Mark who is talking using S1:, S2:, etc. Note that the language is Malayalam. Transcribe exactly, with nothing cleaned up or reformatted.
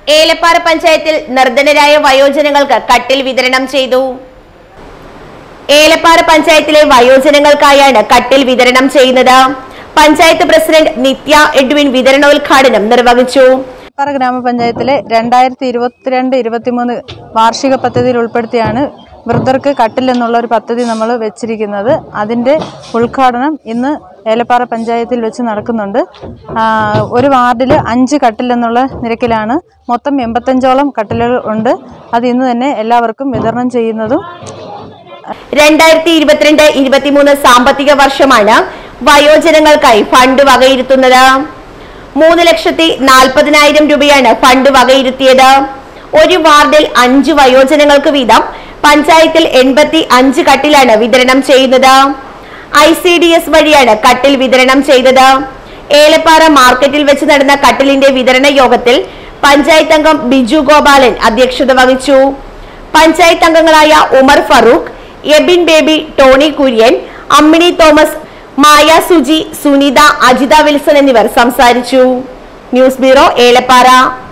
S1: ഏലപ്പാറ പഞ്ചായത്തിൽ നിർധനരായ വയോജനങ്ങൾക്ക് കട്ടിൽ വിതരണം ചെയ്തു. ഏലപ്പാറ പഞ്ചായത്തിലെ വയോജനങ്ങൾക്കായാണ് കട്ടിൽ വിതരണം ചെയ്യുന്നത്. പഞ്ചായത്ത് പ്രസിഡന്റ് നിത്യ എഡ്വിൻ വിതരണോദ്ഘാടനം നിർവഹിച്ചു.
S2: ഏലപ്പാറ ഗ്രാമപഞ്ചായത്തിലെ രണ്ടായിരത്തി ഇരുപത്തിരണ്ട് ഇരുപത്തിമൂന്ന് വാർഷിക പദ്ധതിയിൽ ഉൾപ്പെടുത്തിയാണ് വൃദ്ധർക്ക് കട്ടിൽ എന്നുള്ള ഒരു പദ്ധതി നമ്മൾ വെച്ചിരിക്കുന്നത്. അതിൻ്റെ ഉദ്ഘാടനം ഇന്ന് ഏലപ്പാറ പഞ്ചായത്തിൽ വെച്ച് നടക്കുന്നുണ്ട്. ഒരു വാർഡിൽ അഞ്ച് കട്ടിൽ എന്നുള്ള നിരക്കിലാണ് മൊത്തം എൺപത്തഞ്ചോളം കട്ടിലുകൾ ഉണ്ട്. അത് ഇന്ന് തന്നെ എല്ലാവർക്കും വിതരണം ചെയ്യുന്നതും.
S1: രണ്ടായിരത്തി ഇരുപത്തിരണ്ട് ഇരുപത്തിമൂന്ന് സാമ്പത്തിക വർഷമാണ് വയോജനങ്ങൾക്കായി ഫണ്ട് വകയിരുത്തുന്നത്. മൂന്ന് ലക്ഷത്തി നാൽപ്പതിനായിരം രൂപയാണ് ഫണ്ട് വകയിരുത്തിയത്. ഒരു വാർഡിൽ അഞ്ച് വയോജനങ്ങൾക്ക് വീതം പഞ്ചായത്തിൽ എൺപത്തി അഞ്ച് കട്ടിലാണ് വിതരണം ചെയ്യുന്നത്. ഐ സി ഡി എസ് വഴിയാണ് കട്ടിൽ വിതരണം ചെയ്തത്. ഏലപ്പാറ മാർക്കറ്റിൽ വെച്ച് നടന്ന കട്ടിലിന്റെ വിതരണ യോഗത്തിൽ പഞ്ചായത്ത് അംഗം ബിജു ഗോപാലൻ അധ്യക്ഷത വഹിച്ചു. പഞ്ചായത്ത് അംഗങ്ങളായ ഉമർ ഫറൂഖ്, എബിൻ ബേബി, ടോണി കുര്യൻ, അമ്മിണി തോമസ്, മായ സുജി, സുനിത, അജിത വിൽസൺ എന്നിവർ സംസാരിച്ചു. News bureau, Elappara.